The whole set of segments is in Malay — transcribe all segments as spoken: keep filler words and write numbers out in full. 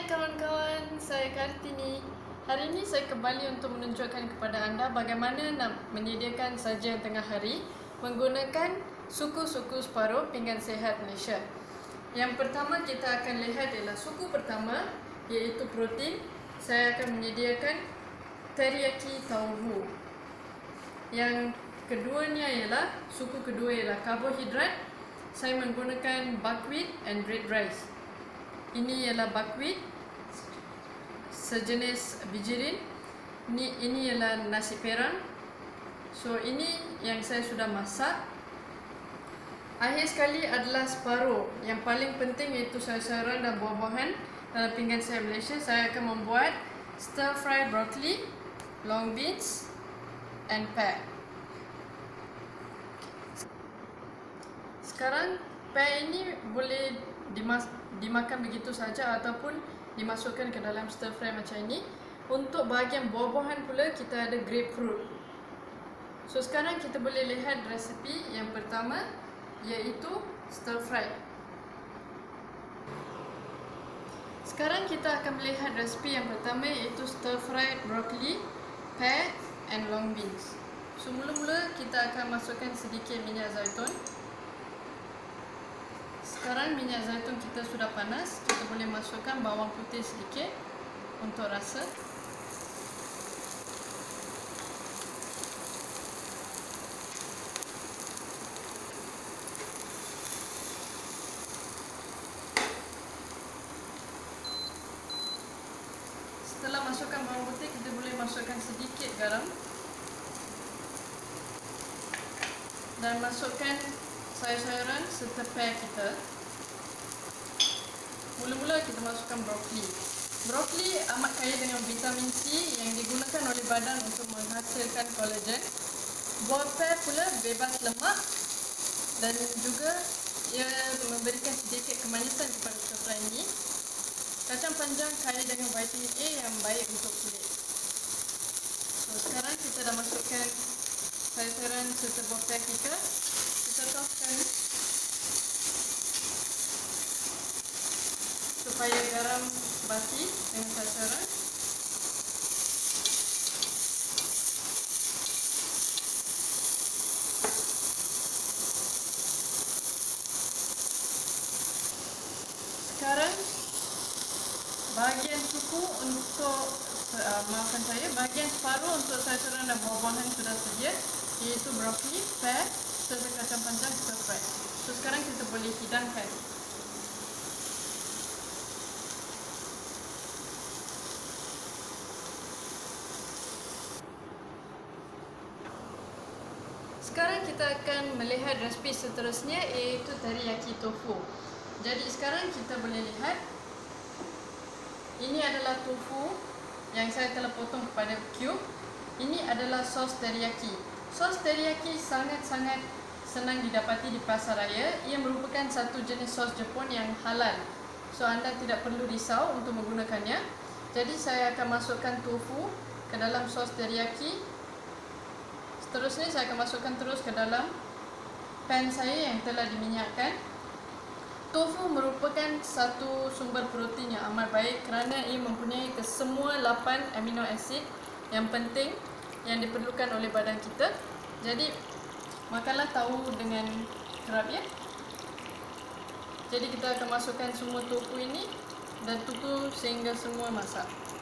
Hai kawan-kawan, saya Kartini. Hari ini saya kembali untuk menunjukkan kepada anda bagaimana nak menyediakan sajian tengah hari menggunakan suku-suku separuh pinggan sihat Malaysia. Yang pertama kita akan lihat ialah suku pertama, iaitu protein. Saya akan menyediakan teriyaki tauhu. Yang keduanya ialah, suku kedua ialah karbohidrat. Saya menggunakan buckwheat and red rice. Ini ialah buckwheat, sejenis bijirin. Ini, ini ialah nasi perang. So ini yang saya sudah masak. Akhir sekali adalah separuh. Yang paling penting iaitu sayur-sayuran dan buah-buahan dalam pinggan sihat Malaysia. Saya akan membuat stir fry broccoli, long beans and pear. Sekarang pear ini boleh dimas dimakan begitu saja ataupun dimasukkan ke dalam stir fry macam ini. Untuk bahagian buah-buahan pula kita ada grapefruit. So sekarang kita boleh lihat resepi yang pertama, iaitu stir fry. Sekarang kita akan melihat resepi yang pertama, iaitu stir fried broccoli, pear and long beans. So mula-mula kita akan masukkan sedikit minyak zaitun. Sekarang minyak zaitun kita sudah panas, kita boleh masukkan bawang putih sedikit untuk rasa. Setelah masukkan bawang putih, kita boleh masukkan sedikit garam dan masukkan sayur-sayuran serta pear kita. Mula-mula kita masukkan brokoli. Brokoli amat kaya dengan vitamin C yang digunakan oleh badan untuk menghasilkan kolagen. Buah pear pula bebas lemak dan juga ia memberikan sedikit kemanisan kepada stir fry ini. Kacang panjang kaya dengan vitamin A yang baik untuk kulit. So, sekarang kita dah masukkan sayur-sayuran serta buah pear kita. Kita toskan supaya garam basi dengan sayur-sayuran. Sekarang bahagian suku untuk uh, maafkan saya, bahagian separuh untuk sayur-sayuran dan buah-buahan sudah sedia, iaitu brokoli, pear serta kacang panjang stir fry. So sekarang kita boleh hidangkan. Sekarang kita akan melihat resepi seterusnya, iaitu teriyaki tofu. Jadi sekarang kita boleh lihat, ini adalah tofu yang saya telah potong kepada cube. Ini adalah sos teriyaki. Sos teriyaki sangat-sangat senang didapati di pasar raya. Ia merupakan satu jenis sos Jepun yang halal. So anda tidak perlu risau untuk menggunakannya. Jadi saya akan masukkan tofu ke dalam sos teriyaki. Seterusnya saya akan masukkan terus ke dalam pan saya yang telah diminyakkan. Tofu merupakan satu sumber protein yang amat baik kerana ia mempunyai kesemua lapan amino acid yang penting yang diperlukan oleh badan kita. Jadi makanlah tahu dengan kerap ya. Jadi kita akan masukkan semua tofu ini dan tunggu sehingga semua masak.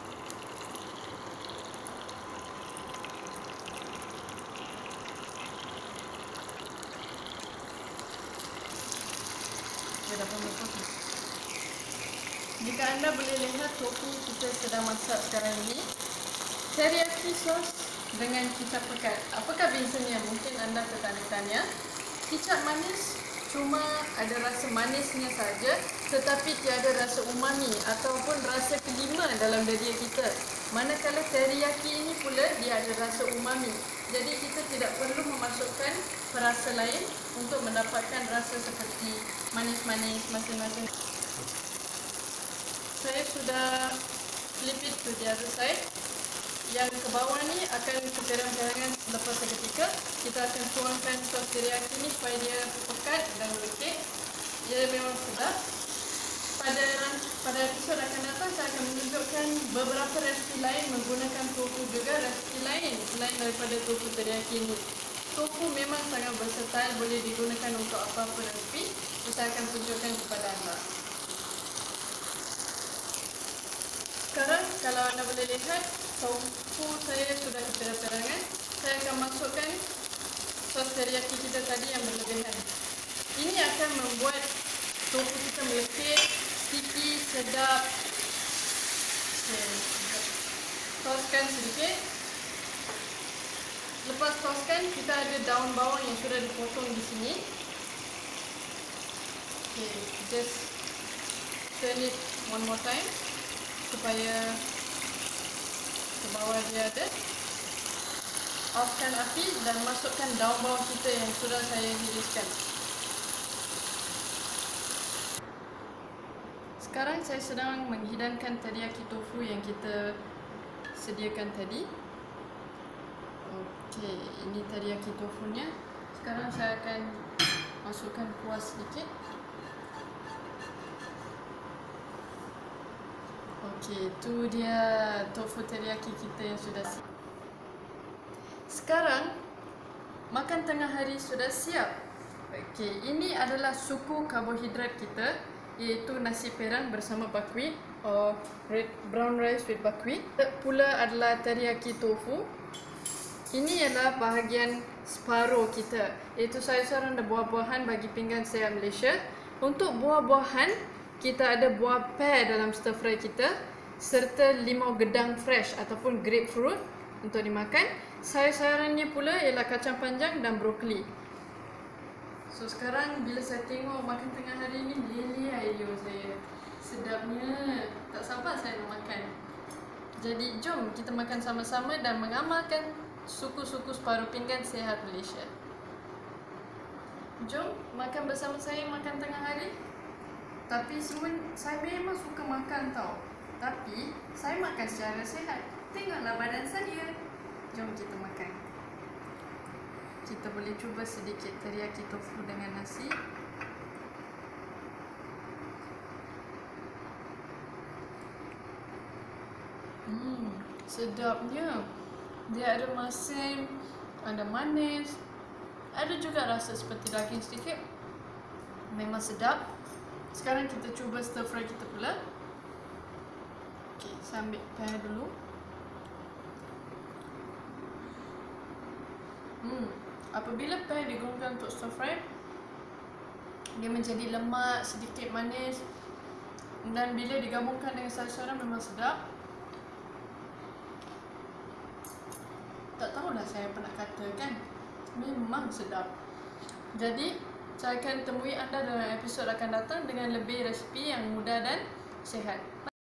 Jika anda boleh lihat, tofu kita sedang masak sekarang ini. Teriyaki sos dengan kicap pekat. Apakah bezanya? Mungkin anda tertanya-tanya. Kicap manis cuma ada rasa manisnya saja, tetapi tiada rasa umami ataupun rasa kelima dalam dada kita. Manakala teriyaki ini pula dia ada rasa umami. Jadi kita tidak perlu memasukkan perasa lain untuk mendapatkan rasa seperti manis-manis masing-masing. Saya sudah flip it to the other side. Yang ke bawah ni akan keterang-terangan lepas seketika. Kita akan tuangkan sos teriyaki ni supaya dia pekat dan lekit. Ia memang sedap. Pada pada episod akan datang saya akan beberapa resipi lain menggunakan tofu juga, resipi lain selain daripada tofu teriyaki ini. Tofu memang sangat versatile, boleh digunakan untuk apa-apa resipi. Saya akan tunjukkan kepada anda. Sekarang kalau anda boleh lihat, tofu saya sudah terang-terangan. Saya akan masukkan sos teriyaki kita tadi yang berlebihan. Ini akan membuat tofu kita melekit, sticky, sedap. Okay. Toskan sedikit. Lepas toskan, kita ada daun bawang yang sudah dipotong di sini. Okay, just turn it one more time supaya ke bawah dia ada. Offkan api dan masukkan daun bawang kita yang sudah saya hiriskan. Sekarang saya sedang menghidangkan teriyaki tofu yang kita sediakan tadi. Okey, ini teriyaki tofunya. Sekarang saya akan masukkan kuah sedikit. Okey, itu dia tofu teriyaki kita yang sudah siap. Sekarang makan tengah hari sudah siap. Okey, ini adalah suku karbohidrat kita, iaitu nasi perang bersama buckwheat or red brown rice with buckwheat. Pula adalah teriyaki tofu. Ini adalah bahagian separuh kita, iaitu sayur-sayuran dan buah-buahan bagi pinggan sehat Malaysia. Untuk buah-buahan, kita ada buah pear dalam stir fry kita, serta limau gedang fresh ataupun grapefruit untuk dimakan. Sayur-sayurannya pula ialah kacang panjang dan brokoli. So sekarang bila saya tengok makan tengah hari ni, meleleh air liur saya. Sedapnya, tak sabar saya nak makan. Jadi jom kita makan sama-sama dan mengamalkan suku-suku separuh pinggan sehat Malaysia. Jom makan bersama saya makan tengah hari. Tapi semua saya memang suka makan tau. Tapi saya makan secara sihat. Tengoklah badan saya. Jom kita makan. Kita boleh cuba sedikit teriyaki tofu dengan nasi. Hmm, sedapnya. Dia ada masin, ada manis, ada juga rasa seperti daging sedikit. Memang sedap. Sekarang kita cuba stir fry kita pula. Okey, saya ambil pan dulu. Hmm, apabila pan digunakan untuk stir fry, dia menjadi lemak, sedikit manis, dan bila digabungkan dengan sayur-sayuran memang sedap. Tak tahulah saya apa nak kata kan. Memang sedap. Jadi saya akan temui anda dalam episod akan datang dengan lebih resipi yang mudah dan sihat.